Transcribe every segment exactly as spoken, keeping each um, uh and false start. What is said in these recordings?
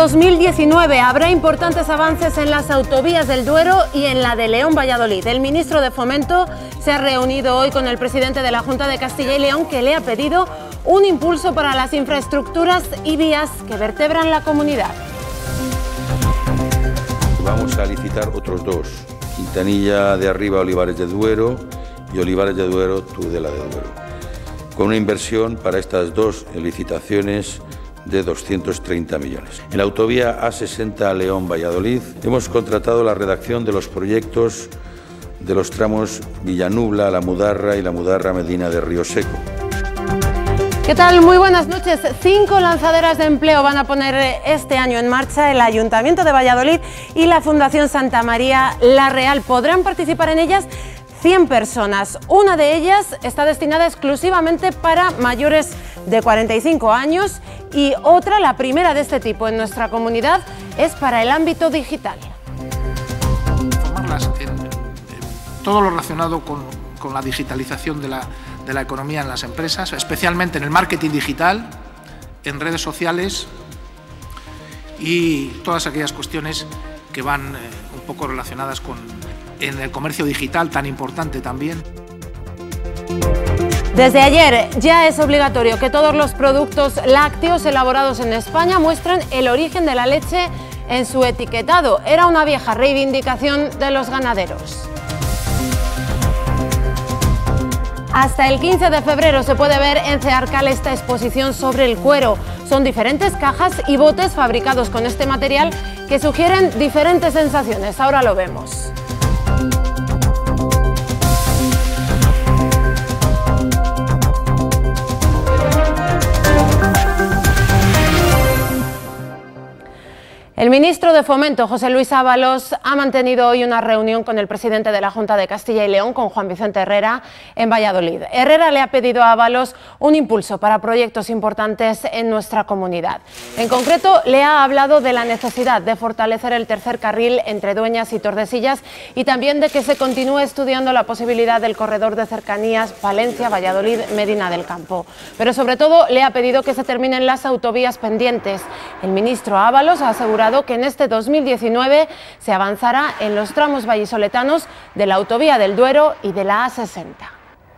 dos mil diecinueve habrá importantes avances en las autovías del Duero y en la de León-Valladolid. El ministro de Fomento se ha reunido hoy con el presidente de la Junta de Castilla y León, que le ha pedido un impulso para las infraestructuras y vías que vertebran la comunidad. Vamos a licitar otros dos, Quintanilla de Arriba, Olivares de Duero y Olivares de Duero, Tudela de Duero, con una inversión para estas dos licitaciones de doscientos treinta millones. En la autovía A sesenta León-Valladolid hemos contratado la redacción de los proyectos de los tramos Villanubla, La Mudarra y La Mudarra-Medina de Río Seco. ¿Qué tal? Muy buenas noches. Cinco lanzaderas de empleo van a poner este año en marcha el Ayuntamiento de Valladolid y la Fundación Santa María La Real. Podrán participar en ellas cien personas. Una de ellas está destinada exclusivamente para mayores de cuarenta y cinco años y otra, la primera de este tipo en nuestra comunidad, es para el ámbito digital. Formarlas en, en todo lo relacionado con, con la digitalización de la, de la economía en las empresas, especialmente en el marketing digital, en redes sociales y todas aquellas cuestiones que van eh, un poco relacionadas con en el comercio digital, tan importante también. Desde ayer ya es obligatorio que todos los productos lácteos elaborados en España muestren el origen de la leche en su etiquetado. Era una vieja reivindicación de los ganaderos. Hasta el quince de febrero se puede ver en Cearcal esta exposición sobre el cuero. Son diferentes cajas y botes fabricados con este material que sugieren diferentes sensaciones. Ahora lo vemos. El ministro de Fomento, José Luis Ábalos, ha mantenido hoy una reunión con el presidente de la Junta de Castilla y León, con Juan Vicente Herrera, en Valladolid. Herrera le ha pedido a Ábalos un impulso para proyectos importantes en nuestra comunidad. En concreto, le ha hablado de la necesidad de fortalecer el tercer carril entre Dueñas y Tordesillas y también de que se continúe estudiando la posibilidad del corredor de cercanías Valencia-Valladolid-Medina del Campo. Pero sobre todo le ha pedido que se terminen las autovías pendientes. El ministro Ábalos ha asegurado que en este dos mil diecinueve se avanzará en los tramos vallisoletanos de la autovía del Duero y de la A sesenta.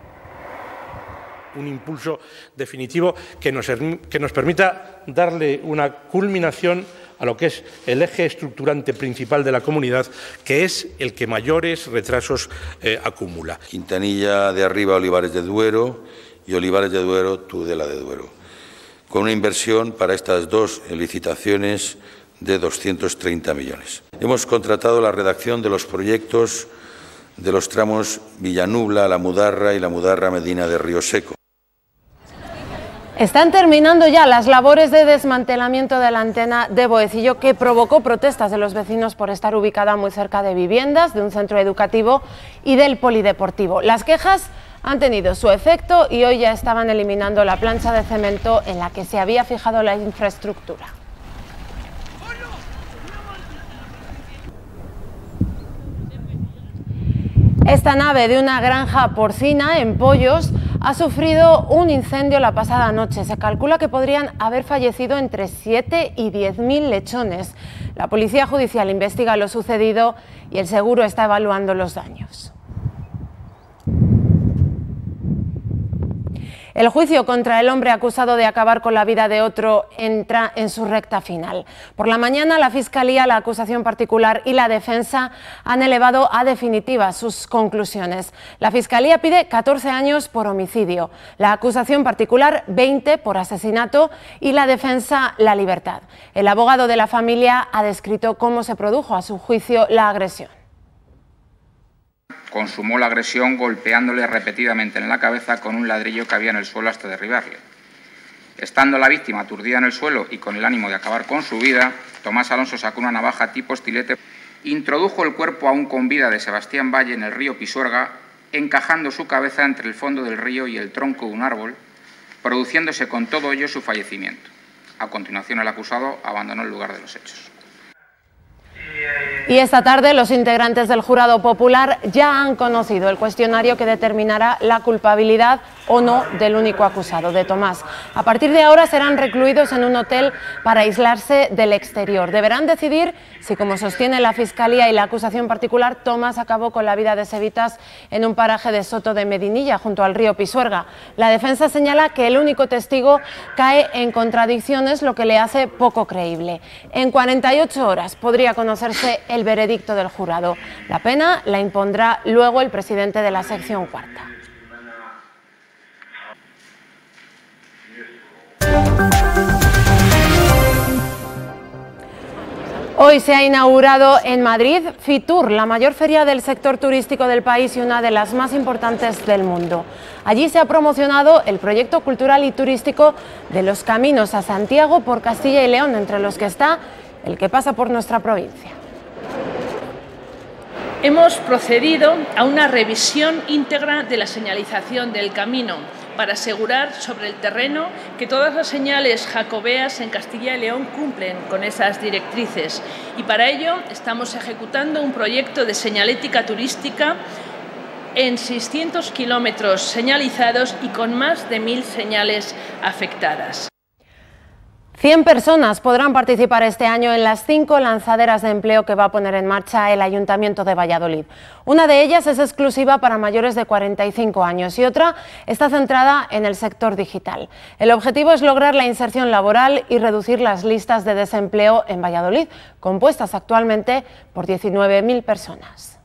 Un impulso definitivo que nos, que nos permita darle una culminación a lo que es el eje estructurante principal de la comunidad, que es el que mayores retrasos eh, acumula. Quintanilla de Arriba, Olivares de Duero y Olivares de Duero, Tudela de Duero, con una inversión para estas dos licitaciones de doscientos treinta millones. Hemos contratado la redacción de los proyectos de los tramos Villanubla, La Mudarra y La Mudarra-Medina de Río Seco. Están terminando ya las labores de desmantelamiento de la antena de Boecillo, que provocó protestas de los vecinos por estar ubicada muy cerca de viviendas, de un centro educativo y del polideportivo. Las quejas han tenido su efecto y hoy ya estaban eliminando la plancha de cemento en la que se había fijado la infraestructura. Esta nave de una granja porcina en Pollos ha sufrido un incendio la pasada noche. Se calcula que podrían haber fallecido entre siete y diez mil lechones. La Policía Judicial investiga lo sucedido y el seguro está evaluando los daños. El juicio contra el hombre acusado de acabar con la vida de otro entra en su recta final. Por la mañana, la Fiscalía, la acusación particular y la defensa han elevado a definitiva sus conclusiones. La Fiscalía pide catorce años por homicidio, la acusación particular veinte por asesinato y la defensa la libertad. El abogado de la familia ha descrito cómo se produjo a su juicio la agresión. Consumó la agresión golpeándole repetidamente en la cabeza con un ladrillo que había en el suelo hasta derribarle. Estando la víctima aturdida en el suelo y con el ánimo de acabar con su vida, Tomás Alonso sacó una navaja tipo estilete, introdujo el cuerpo aún con vida de Sebastián Valle en el río Pisuerga, encajando su cabeza entre el fondo del río y el tronco de un árbol, produciéndose con todo ello su fallecimiento. A continuación, el acusado abandonó el lugar de los hechos. Y esta tarde los integrantes del jurado popular ya han conocido el cuestionario que determinará la culpabilidad o no del único acusado, de Tomás. A partir de ahora serán recluidos en un hotel para aislarse del exterior. Deberán decidir si, como sostiene la Fiscalía y la acusación particular, Tomás acabó con la vida de Sevitas en un paraje de Soto de Medinilla, junto al río Pisuerga. La defensa señala que el único testigo cae en contradicciones, lo que le hace poco creíble. En cuarenta y ocho horas podría conocerse el veredicto del jurado. La pena la impondrá luego el presidente de la sección cuarta. Hoy se ha inaugurado en Madrid Fitur, la mayor feria del sector turístico del país y una de las más importantes del mundo. Allí se ha promocionado el proyecto cultural y turístico de los caminos a Santiago por Castilla y León, entre los que está el que pasa por nuestra provincia. Hemos procedido a una revisión íntegra de la señalización del camino para asegurar sobre el terreno que todas las señales jacobeas en Castilla y León cumplen con esas directrices. Y para ello estamos ejecutando un proyecto de señalética turística en seiscientos kilómetros señalizados y con más de mil señales afectadas. cien personas podrán participar este año en las cinco lanzaderas de empleo que va a poner en marcha el Ayuntamiento de Valladolid. Una de ellas es exclusiva para mayores de cuarenta y cinco años y otra está centrada en el sector digital. El objetivo es lograr la inserción laboral y reducir las listas de desempleo en Valladolid, compuestas actualmente por diecinueve mil personas.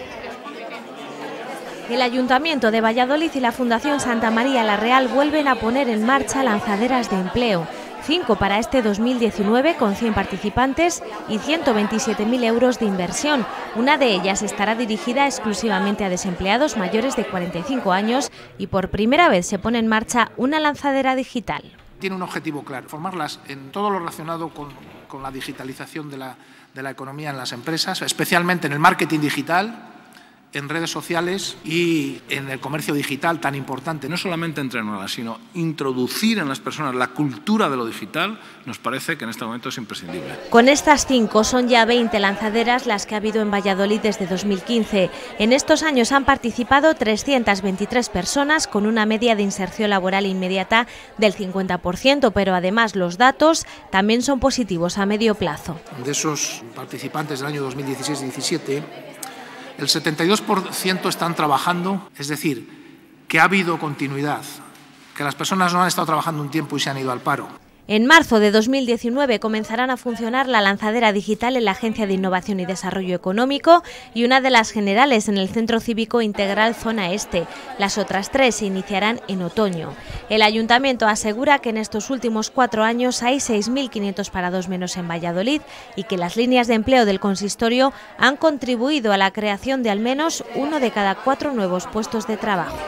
El Ayuntamiento de Valladolid y la Fundación Santa María la Real vuelven a poner en marcha lanzaderas de empleo. Cinco para este dos mil diecinueve con cien participantes y ciento veintisiete mil euros de inversión. Una de ellas estará dirigida exclusivamente a desempleados mayores de cuarenta y cinco años y por primera vez se pone en marcha una lanzadera digital. Tiene un objetivo claro, formarlas en todo lo relacionado con, con la digitalización de la, de la economía en las empresas, especialmente en el marketing digital, en redes sociales y en el comercio digital tan importante. No solamente entrenarlas, sino introducir en las personas la cultura de lo digital, nos parece que en este momento es imprescindible. Con estas cinco son ya veinte lanzaderas las que ha habido en Valladolid desde dos mil quince. En estos años han participado trescientas veintitrés personas con una media de inserción laboral inmediata del cincuenta por ciento, pero además los datos también son positivos a medio plazo. De esos participantes del año dos mil dieciséis diecisiete, el setenta y dos por ciento están trabajando, es decir, que ha habido continuidad, que las personas no han estado trabajando un tiempo y se han ido al paro. En marzo de dos mil diecinueve comenzarán a funcionar la lanzadera digital en la Agencia de Innovación y Desarrollo Económico y una de las generales en el Centro Cívico Integral Zona Este. Las otras tres se iniciarán en otoño. El Ayuntamiento asegura que en estos últimos cuatro años hay seis mil quinientos parados menos en Valladolid y que las líneas de empleo del consistorio han contribuido a la creación de al menos uno de cada cuatro nuevos puestos de trabajo.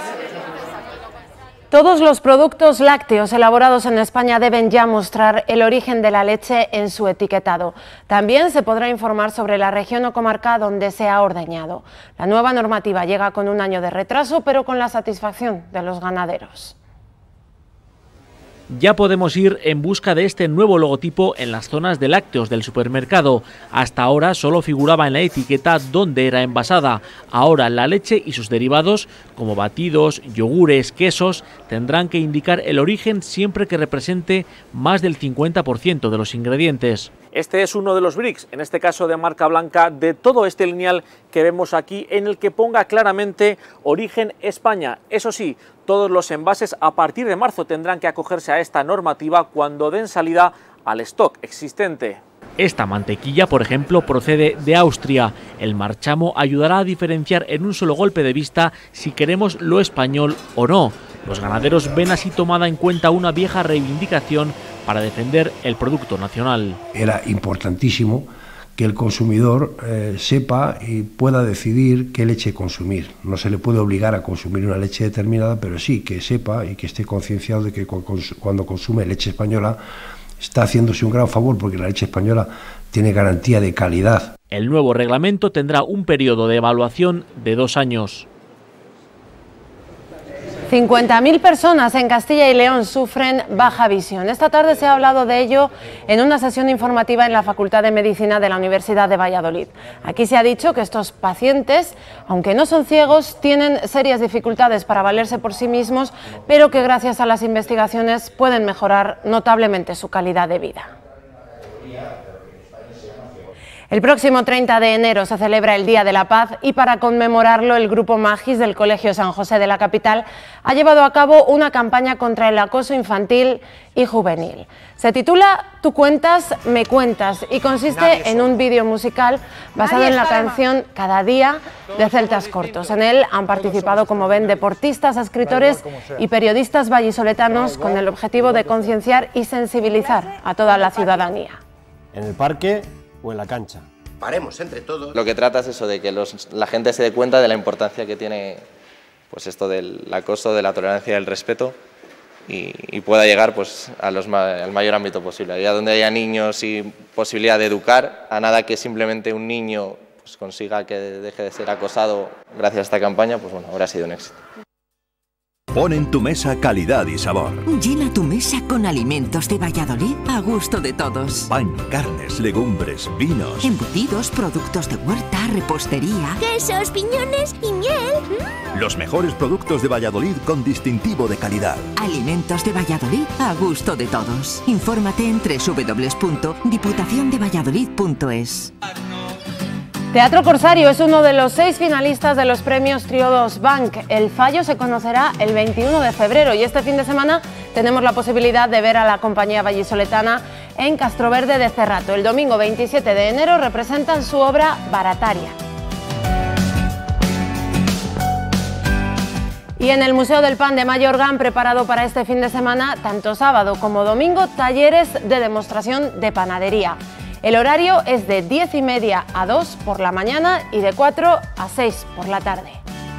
Todos los productos lácteos elaborados en España deben ya mostrar el origen de la leche en su etiquetado. También se podrá informar sobre la región o comarca donde se ha ordeñado. La nueva normativa llega con un año de retraso, pero con la satisfacción de los ganaderos. Ya podemos ir en busca de este nuevo logotipo en las zonas de lácteos del supermercado. Hasta ahora solo figuraba en la etiqueta dónde era envasada. Ahora la leche y sus derivados, como batidos, yogures, quesos, tendrán que indicar el origen siempre que represente más del cincuenta por ciento de los ingredientes. Este es uno de los bricks, en este caso de marca blanca, de todo este lineal que vemos aquí, en el que ponga claramente origen España. Eso sí, todos los envases a partir de marzo tendrán que acogerse a esta normativa cuando den salida al stock existente. Esta mantequilla, por ejemplo, procede de Austria. El marchamo ayudará a diferenciar en un solo golpe de vista si queremos lo español o no. Los ganaderos ven así tomada en cuenta una vieja reivindicación para defender el producto nacional. Era importantísimo que el consumidor eh, sepa y pueda decidir qué leche consumir. No se le puede obligar a consumir una leche determinada, pero sí que sepa y que esté concienciado de que cuando consume leche española está haciéndose un gran favor, porque la leche española tiene garantía de calidad. El nuevo reglamento tendrá un periodo de evaluación de dos años. cincuenta mil personas en Castilla y León sufren baja visión. Esta tarde se ha hablado de ello en una sesión informativa en la Facultad de Medicina de la Universidad de Valladolid. Aquí se ha dicho que estos pacientes, aunque no son ciegos, tienen serias dificultades para valerse por sí mismos, pero que gracias a las investigaciones pueden mejorar notablemente su calidad de vida. El próximo treinta de enero se celebra el Día de la Paz y para conmemorarlo el Grupo Magis del Colegio San José de la capital ha llevado a cabo una campaña contra el acoso infantil y juvenil. Se titula Tú cuentas, me cuentas y consiste en un vídeo musical basado en la canción Cada día de Celtas Cortos. En él han participado, como ven, deportistas, escritores y periodistas vallisoletanos con el objetivo de concienciar y sensibilizar a toda la ciudadanía. En el parque o en la cancha. Paremos entre todos. Lo que trata es eso, de que los, la gente se dé cuenta de la importancia que tiene pues esto del acoso, de la tolerancia y el respeto y, y pueda llegar pues, a los, al mayor ámbito posible. Allá donde haya niños y posibilidad de educar, a nada que simplemente un niño pues, consiga que deje de ser acosado gracias a esta campaña, pues bueno, habrá sido un éxito. Pon en tu mesa calidad y sabor. Llena tu mesa con alimentos de Valladolid a gusto de todos. Pan, carnes, legumbres, vinos. Embutidos, productos de huerta, repostería. Quesos, piñones y miel. Los mejores productos de Valladolid con distintivo de calidad. Alimentos de Valladolid a gusto de todos. Infórmate en doble u doble u doble u punto diputación de valladolid punto es. Teatro Corsario es uno de los seis finalistas de los premios Triodos Bank. El fallo se conocerá el veintiuno de febrero y este fin de semana tenemos la posibilidad de ver a la compañía vallisoletana en Castroverde de Cerrato. El domingo veintisiete de enero representan su obra Barataria. Y en el Museo del Pan de Mayorga han preparado para este fin de semana, tanto sábado como domingo, talleres de demostración de panadería. El horario es de diez y media a dos por la mañana y de cuatro a seis por la tarde.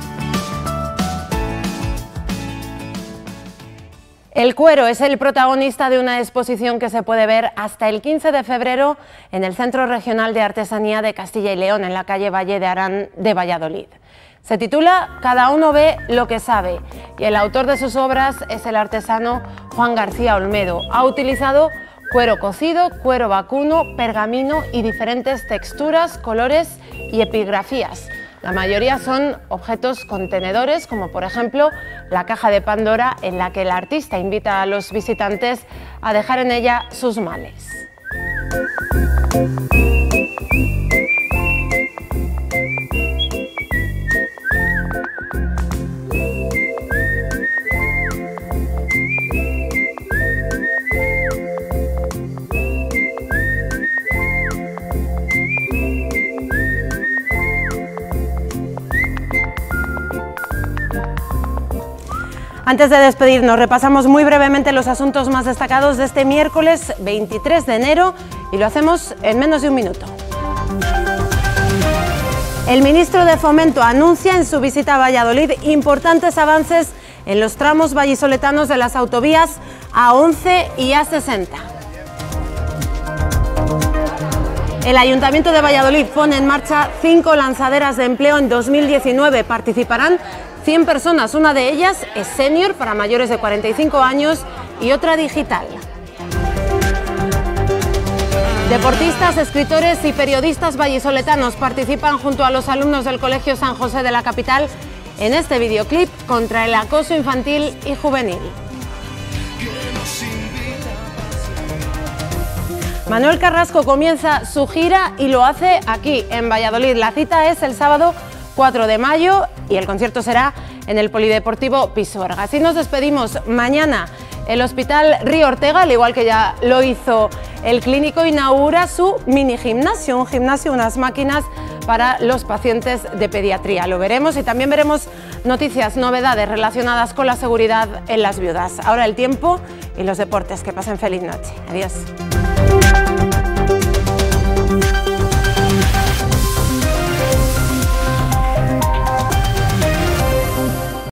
El cuero es el protagonista de una exposición que se puede ver hasta el quince de febrero en el Centro Regional de Artesanía de Castilla y León, en la calle Valle de Arán de Valladolid. Se titula Cada uno ve lo que sabe y el autor de sus obras es el artesano Juan García Olmedo. Ha utilizado cuero cocido, cuero vacuno, pergamino y diferentes texturas, colores y epigrafías. La mayoría son objetos contenedores, como por ejemplo la caja de Pandora, en la que el artista invita a los visitantes a dejar en ella sus males. Antes de despedirnos, repasamos muy brevemente los asuntos más destacados de este miércoles veintitrés de enero y lo hacemos en menos de un minuto. El ministro de Fomento anuncia en su visita a Valladolid importantes avances en los tramos vallisoletanos de las autovías A once y A sesenta. El Ayuntamiento de Valladolid pone en marcha cinco lanzaderas de empleo en dos mil diecinueve. Participarán cien personas, una de ellas es senior para mayores de cuarenta y cinco años y otra digital. Deportistas, escritores y periodistas vallisoletanos participan junto a los alumnos del Colegio San José de la capital en este videoclip contra el acoso infantil y juvenil. Manuel Carrasco comienza su gira y lo hace aquí, en Valladolid. La cita es el sábado cuatro de mayo y el concierto será en el Polideportivo Pisuerga. Así nos despedimos. Mañana el Hospital Río Ortega, al igual que ya lo hizo el Clínico, inaugura su mini gimnasio, un gimnasio, unas máquinas para los pacientes de pediatría. Lo veremos y también veremos noticias, novedades relacionadas con la seguridad en las viudas. Ahora el tiempo y los deportes. Que pasen feliz noche. Adiós.